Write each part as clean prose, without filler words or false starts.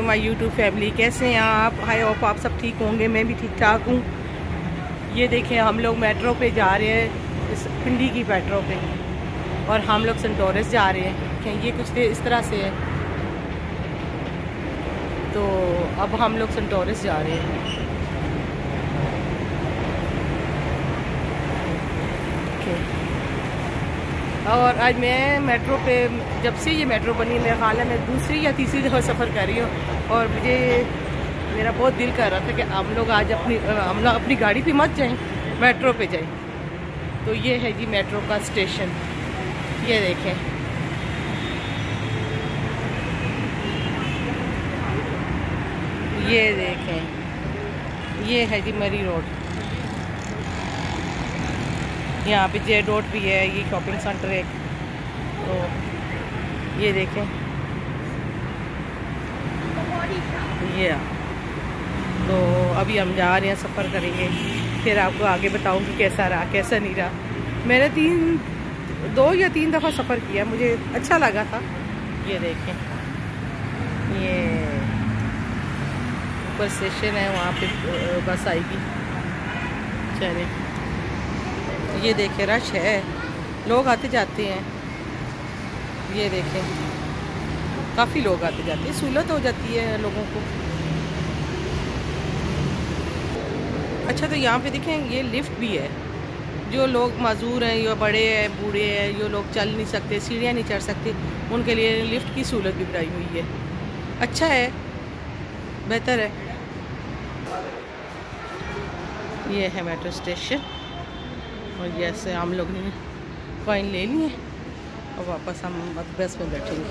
My YouTube family. कैसे हैं आप? आई होप आप सब ठीक होंगे। मैं भी ठीक ठाक हूँ। ये देखें, हम लोग मेट्रो पे जा रहे हैं, इस पिंडी की मेट्रो पे, और हम लोग सेंटोरस जा रहे हैं। ये कुछ इस तरह से है। तो अब हम लोग सेंटोरस जा रहे हैं। और आज मैं मेट्रो पे, जब से ये मेट्रो बनी, मेरे ख्याल है मैं दूसरी या तीसरी दफ़ा सफ़र कर रही हूँ, और मेरा बहुत दिल कर रहा था कि हम लोग आज अपनी गाड़ी पे मत जाएं, मेट्रो पे जाएं। तो ये है जी मेट्रो का स्टेशन। ये देखें, ये देखें, ये है जी मरी रोड। यहाँ पे जे डॉट भी है, ये शॉपिंग सेंटर है। तो ये देखें, ये तो अभी हम जा रहे हैं, सफ़र करेंगे, फिर आपको आगे बताऊंगी कैसा रहा कैसा नहीं रहा। मैंने 2 या 3 दफ़ा सफ़र किया, मुझे अच्छा लगा था। ये देखें, ये ऊपर स्टेशन है, वहाँ पे बस आएगी। चले, ये देखें, रश है, लोग आते जाते हैं। ये देखें, काफ़ी लोग आते जाते हैं, सहूलत हो जाती है लोगों को। अच्छा, तो यहाँ पे देखें, ये लिफ्ट भी है। जो लोग माजूर हैं, या बड़े हैं, बूढ़े हैं, जो लोग चल नहीं सकते, सीढ़ियाँ नहीं चढ़ सकते, उनके लिए लिफ्ट की सहूलत भी बनाई हुई है। अच्छा है, बेहतर है। ये है मेट्रो स्टेशन, और जैसे हम लोग ने कॉइन ले लिए और वापस हम बस में बैठेंगे।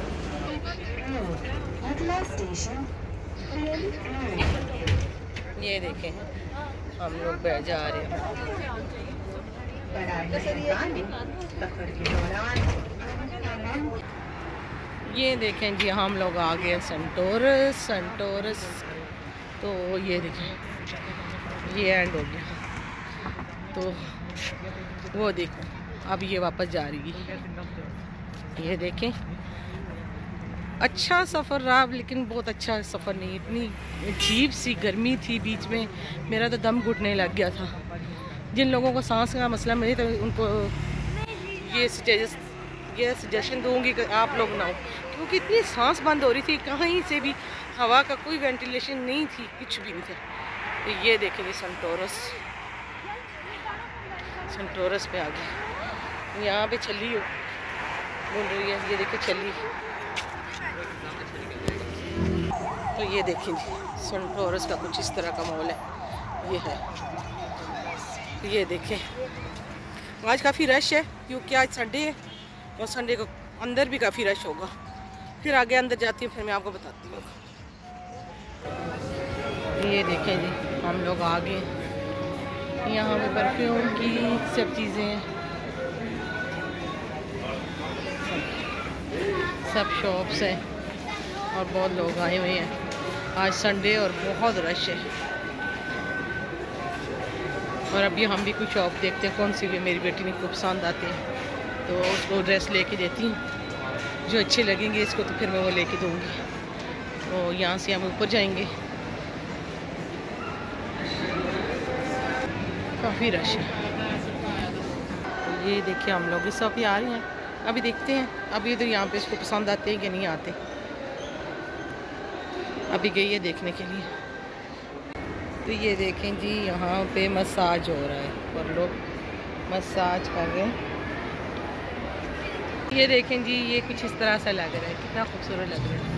ये देखें, हम लोग बैठ जा रहे हैं। ये देखें जी, हम लोग आ गए सेंटोरस। तो ये देखें, ये एंड हो गया। तो वो देखो, अब ये वापस जा रही है। ये देखें, अच्छा सफ़र रहा, लेकिन बहुत अच्छा सफ़र नहीं। इतनी अजीब सी गर्मी थी बीच में, मेरा तो दम घुटने लग गया था। जिन लोगों को सांस का मसला मिले, तो उनको ये सजेशन दूंगी कि आप लोग ना हो, क्योंकि इतनी सांस बंद हो रही थी, कहीं से भी हवा का कोई वेंटिलेशन नहीं थी, कुछ भी नहीं था। तो ये देखेंगे सेंटोरस पे आ गए। यहाँ पे छली बोल रही है, ये देखिए छली। तो ये देखें जी, सेंटोरस का कुछ इस तरह का मॉल है। ये है, ये देखें, आज काफ़ी रश है, क्योंकि आज संडे है, और संडे को अंदर भी काफ़ी रश होगा। फिर आगे अंदर जाती हूँ, फिर मैं आपको बताती हूँ। ये देखें जी, हम लोग आ गए। यहाँ पे परफ्यूम की सब चीज़ें हैं, सब शॉप्स हैं, और बहुत लोग आए हुए हैं। आज संडे और बहुत रश है। और अभी हम भी कुछ शॉप देखते हैं, कौन सी भी मेरी बेटी ने खूब पसंद आती है, तो उसको ड्रेस लेके देती हूँ। जो अच्छे लगेंगे इसको, तो फिर मैं वो लेके दूँगी। तो यहाँ से हम ऊपर जाएंगे। काफ़ी रश है। ये देखिए, हम लोग इस सब आ रहे हैं, अभी देखते हैं। अभी इधर यहाँ पे इसको पसंद आते हैं कि नहीं आते। अभी गई है देखने के लिए। तो ये देखें जी, यहाँ पे मसाज हो रहा है, और लोग मसाज कर रहे हैं। ये देखें जी, ये कुछ इस तरह से लग रहा है, कितना खूबसूरत लग रहा है।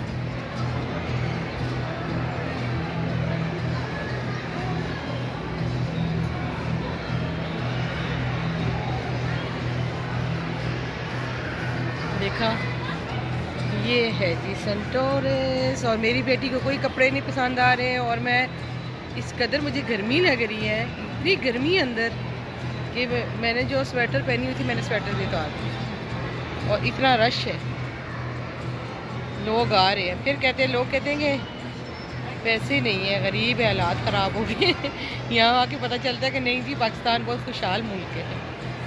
देखा, ये है जी सेंटोरस। और मेरी बेटी को कोई कपड़े नहीं पसंद आ रहे हैं, और मैं इस कदर मुझे गर्मी लग रही है, इतनी गर्मी अंदर, कि मैंने जो स्वेटर पहनी हुई थी, मैंने स्वेटर भी उतार दी। और इतना रश है, लोग आ रहे हैं। फिर लोग कहते हैं कि पैसे नहीं है, गरीब है, हालात ख़राब हो गए। यहाँ आके पता चलता है कि नहीं जी, पाकिस्तान बहुत खुशहाल मुल्क है।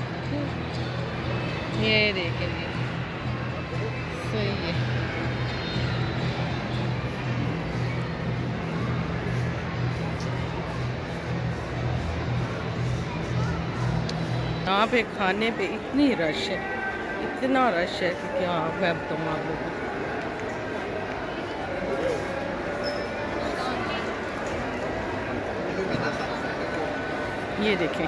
ये देखें, सही है। यहाँ पे खाने पे इतनी रश है, इतना रश है कि क्या मैं बताऊँ आप लोगों को। ये देखें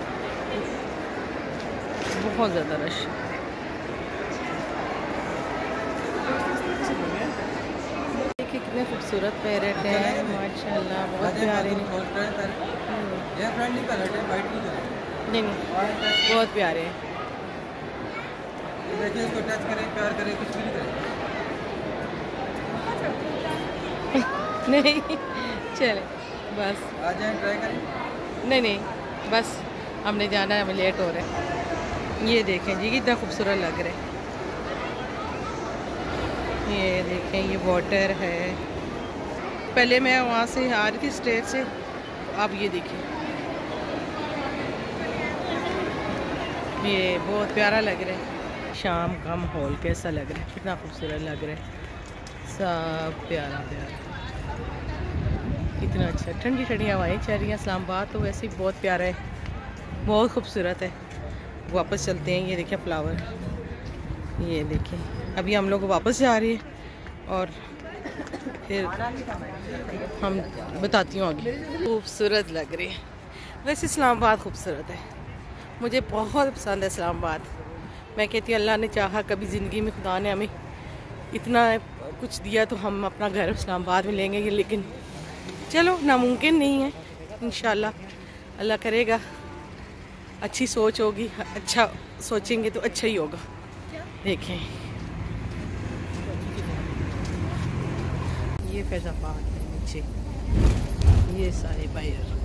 बहुत ज़्यादा रश। देखिए कितने खूबसूरत पैरेट हैं माशाल्लाह, बहुत प्यारे हैं। नहीं बहुत प्यारे हैं। इसको टच करें, प्यार करें, कुछ भी नहीं करें। नहीं चले बस आ जाएं, ट्राई करें। नहीं बस हमने जाना है, हमें लेट हो रहा है। ये देखें जी कितना खूबसूरत लग रहा है। ये देखें ये वाटर है। पहले मैं वहाँ से आ रही थी स्टेट से, अब ये देखें ये बहुत प्यारा लग रहा है। शाम का माहौल कैसा लग रहा है, कितना खूबसूरत लग रहा है, सब प्यारा प्यारा, कितना अच्छा। ठंडी ठंडी हवाएं चल रही हैं। इस्लामाबाद तो वैसे ही बहुत प्यारा है, बहुत खूबसूरत है। वापस चलते हैं। ये देखिए फ्लावर, ये देखिए अभी हम लोग वापस जा रहे हैं और फिर हम बताती हूँ आगे। खूबसूरत लग रही है वैसे इस्लामाबाद, खूबसूरत है, मुझे बहुत पसंद है इस्लामाबाद। मैं कहती हूँ अल्लाह ने चाहा कभी ज़िंदगी में खुदा ने हमें इतना कुछ दिया तो हम अपना घर इस्लामाबाद में लेंगे, लेकिन चलो नामुमकिन नहीं है। इंशाल्लाह अल्लाह करेगा, अच्छी सोच होगी, अच्छा सोचेंगे तो अच्छा ही होगा। देखें ये फैज़ाबाद है नीचे, ये सारे बाहर